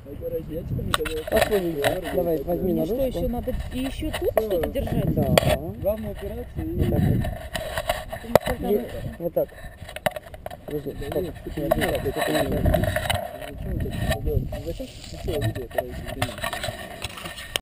Посмотри, давай, возьми на Мне что, ручку. еще надо и еще тут что-то держать? Да. Главная операция и... Вот так вот. Там- И вот так. Подожди, Да стоп. нет, что ты Нет, не не делаешь, так, это это не не так. надо. Зачем это делать? Зачем сначала видео, короче, времени?